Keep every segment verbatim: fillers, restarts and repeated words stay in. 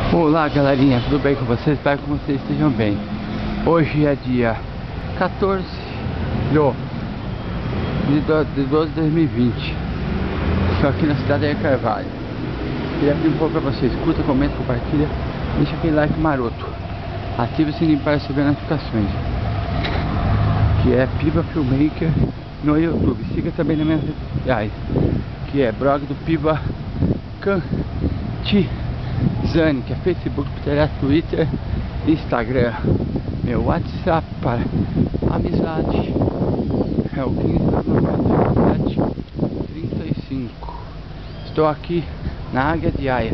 Olá galerinha, tudo bem com vocês? Espero que vocês estejam bem. Hoje é dia quatorze de doze de dois mil e vinte. Estou aqui na cidade de Carvalho. Queria pedir um pouco para vocês: curta, comenta, compartilha, deixa aquele like maroto, ative o sininho para receber notificações, que é Piba Filmmaker no YouTube. Siga também nas minhas redes sociais, que é blog do Piba Cantizani, que é Facebook, Twitter, Instagram. Meu WhatsApp para amizade é o quinze noventa e sete trinta e cinco. Estou aqui na Águia de Aia,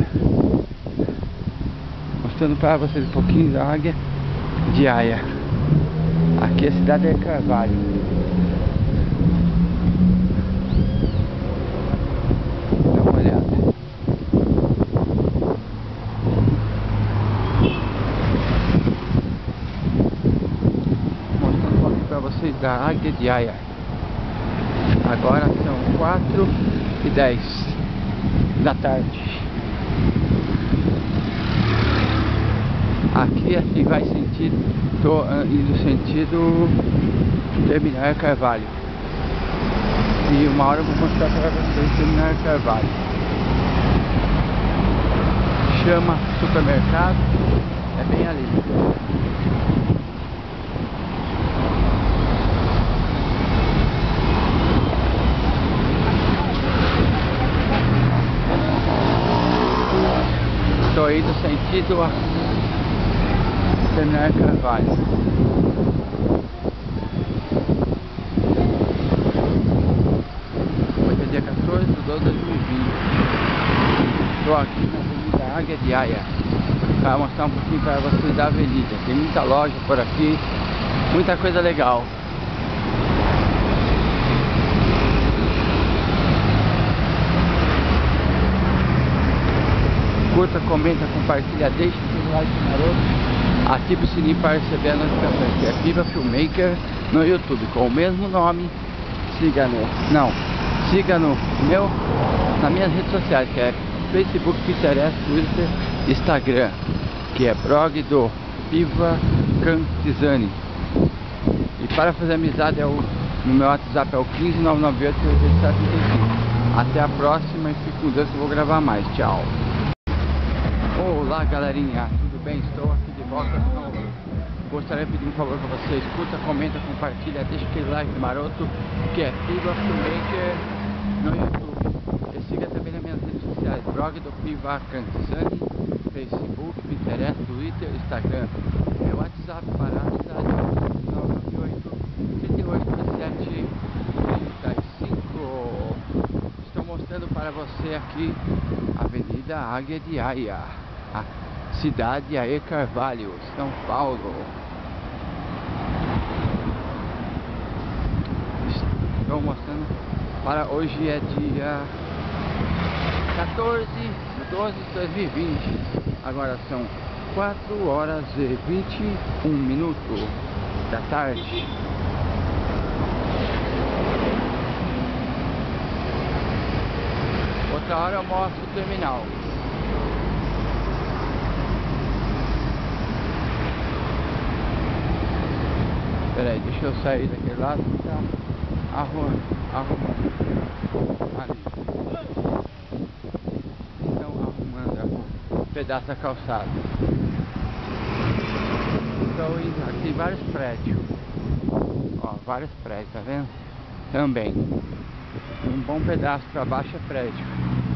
mostrando para vocês um pouquinho da Águia de Aia. Aqui a cidade é Carvalho. Dá uma olhada. Mostrando um pouquinho para vocês da Águia de Aia. Agora são quatro e dez da tarde. Aqui assim vai sentido, tô indo sentido Terminal Carvalho. E uma hora eu vou mostrar para vocês Terminal Carvalho. Chama supermercado, é bem ali. Estou indo sentido a Terminal Carvalho. Hoje é dia quatorze de doze de dois mil e vinte. Estou aqui na Avenida Águia de Aia para mostrar um pouquinho para vocês da avenida. Tem muita loja por aqui, muita coisa legal. Curta, comenta, compartilha, deixa o like maroto, ative o sininho para receber a notificação, que é Piba Filmmaker no YouTube, com o mesmo nome. Siga no, não, siga no meu, nas minhas redes sociais, que é Facebook, Pinterest, Twitter, Instagram, que é blog do Piba Cantizani. E para fazer amizade é o, no meu WhatsApp é o quinze nove nove oito oito sete trinta e cinco. Até a próxima e fique com Deus, que eu vou gravar mais. Tchau. Olá galerinha, tudo bem? Estou aqui de volta de novo. Gostaria de pedir um favor para vocês: curta, comenta, compartilha, deixa aquele like maroto, que é Piba Filmmaker no YouTube. E siga também nas minhas redes sociais, blog do Piba Cantizani, Facebook, Pinterest, Twitter, Instagram. Meu WhatsApp para amizade nove nove oito sete oito sete trinta e cinco. Estou mostrando para você aqui Avenida Águia de Aia, a cidade Aia Carvalho, São Paulo. Estou mostrando para hoje é dia quatorze de doze de dois mil e vinte. Agora são quatro horas e vinte e um minutos da tarde. Outra hora eu mostro o terminal. Pera aí, deixa eu sair daquele lado que tá arrumando, arrumando ali. Estão arrumando um pedaço da calçada. Estou indo aqui, tem vários prédios. Ó, vários prédios, tá vendo? Também. Um bom pedaço para baixo é prédio.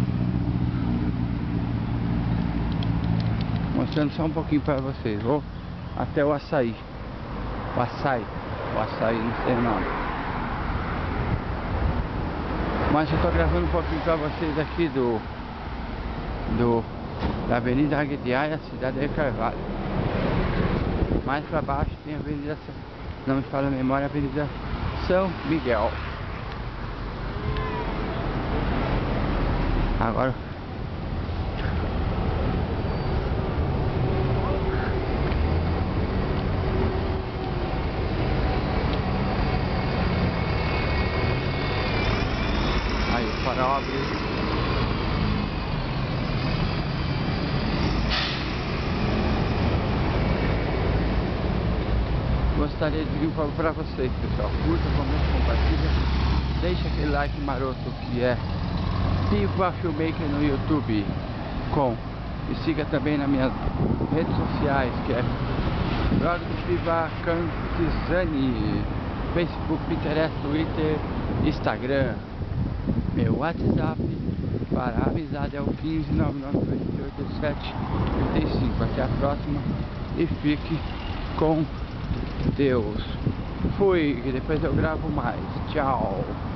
Mostrando só um pouquinho para vocês. Vou até o açaí. O açaí. O açaí, não sei o nome. Mas eu estou gravando um pouquinho para vocês aqui do, do da Avenida Águia de Aia, cidade de Carvalho. Mais para baixo tem a Avenida, não me falha a memória, a Avenida São Miguel. Agora aí o farol abriu. gostaria de vir para vocês, pessoal. Curta, comenta, compartilha. Deixa aquele like maroto que é Piva Filmmaker no YouTube. Com e siga também nas minhas redes sociais, que é Blog do Piva Cantizani, Facebook, Pinterest, Twitter, Instagram. Meu WhatsApp para amizade é o quinze nove nove dois oito sete três cinco. Até a próxima e fique com Deus. Fui, que depois eu gravo mais. Tchau.